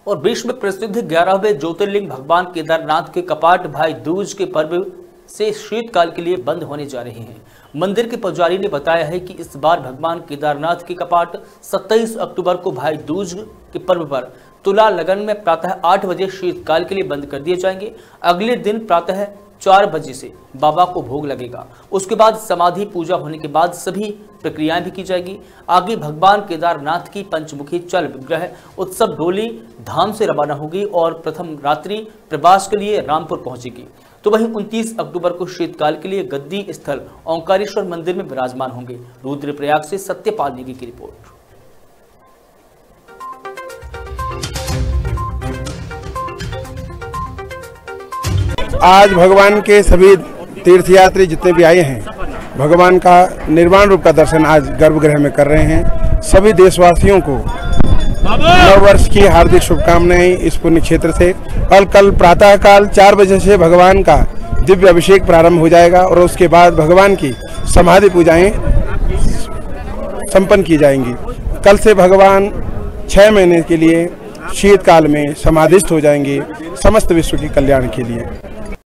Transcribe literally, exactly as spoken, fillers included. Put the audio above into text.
और विश्व प्रसिद्ध ग्यारहवें ज्योतिर्लिंग भगवान केदारनाथ के कपाट भाई दूज के पर्व से शीतकाल के लिए बंद होने जा रहे हैं। मंदिर के पुजारी ने बताया है कि इस बार भगवान केदारनाथ के कपाट सत्ताईस अक्टूबर को भाई दूज के पर्व पर तुला लगन में प्रातः आठ बजे शीतकाल के लिए बंद कर दिए जाएंगे। अगले दिन प्रातः चार बजे से बाबा को भोग लगेगा। उसके बाद समाधि पूजा होने के बाद सभी प्रक्रियाएं भी की जाएगी। आगे भगवान केदारनाथ की पंचमुखी चल विग्रह उत्सव डोली धाम से रवाना होगी और प्रथम रात्रि प्रवास के लिए रामपुर पहुंचेगी। तो वहीं उनतीस अक्टूबर को शीतकाल के लिए गद्दी स्थल ओंकारेश्वर मंदिर में विराजमान होंगे। रुद्रप्रयाग से सत्यपाल नेगी की रिपोर्ट। आज भगवान के सभी तीर्थयात्री जितने भी आए हैं, भगवान का निर्वाण रूप का दर्शन आज गर्भगृह में कर रहे हैं। सभी देशवासियों को नव वर्ष की हार्दिक शुभकामनाएं इस पुण्य क्षेत्र से। कल कल प्रातः काल चार बजे से भगवान का दिव्य अभिषेक प्रारंभ हो जाएगा और उसके बाद भगवान की समाधि पूजाएं संपन्न की जाएंगी। कल से भगवान छह महीने के लिए शीतकाल में समाधिस्थ हो जाएंगे समस्त विश्व के कल्याण के लिए।